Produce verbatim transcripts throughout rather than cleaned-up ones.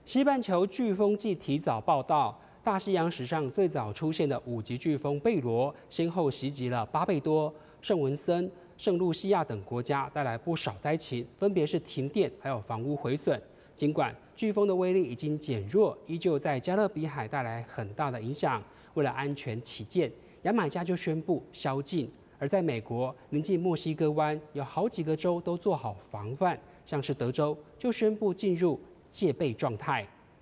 西半球飓风季提早报道，大西洋史上最早出现的五级飓风贝罗，先后袭击了巴贝多、圣文森、圣露西亚等国家，带来不少灾情，分别是停电还有房屋毁损。尽管飓风的威力已经减弱，依旧在加勒比海带来很大的影响。为了安全起见，牙买加就宣布宵禁。而在美国临近墨西哥湾，有好几个州都做好防范，像是德州就宣布进入戒备状态。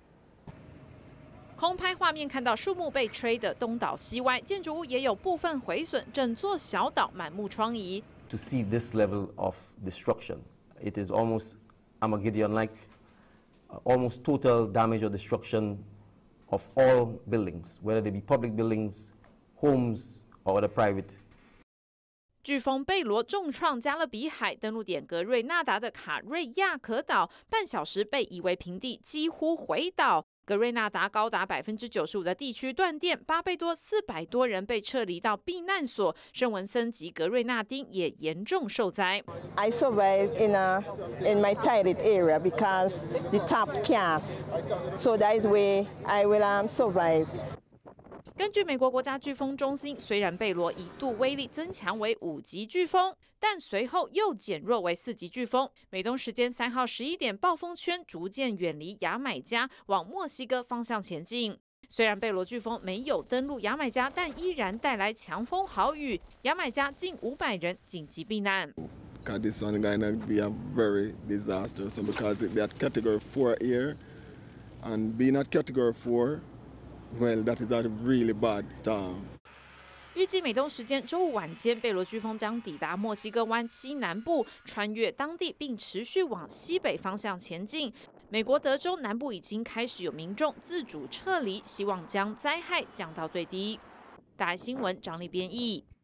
空拍画面看到树木被吹得东倒西歪，建筑物也有部分毁损，整座小岛满目疮痍。 To see this level of destruction, it is almost Armageddon-like, almost total damage or destruction of all buildings, whether they be public buildings, homes, or the private. 飓风贝罗重创加勒比海，登陆点格瑞纳达的卡瑞亚可岛，半小时被夷为平地，几乎毁岛。格瑞纳达高达百分之九十五的地区断电，巴贝多四百多人被撤离到避难所，圣文森及格瑞纳丁也严重受灾。 I survived in a in my titled area because the top cast, so that way I will um, survive. 根据美国国家飓风中心，虽然贝罗一度威力增强为五级飓风，但随后又减弱为四级飓风。美东时间三号十一点，暴风圈逐渐远离牙买加，往墨西哥方向前进。虽然贝罗飓风没有登陆牙买加，但依然带来强风豪雨，牙买加近五百人紧急避难。 Because this one gonna be a very disastrous one because it at category four here, and being at category four. Well, that is a really bad storm. 预计美东时间周五晚间，贝罗飓风将抵达墨西哥湾西南部，穿越当地，并持续往西北方向前进。美国德州南部已经开始有民众自主撤离，希望将灾害降到最低。大爱新闻张力编译。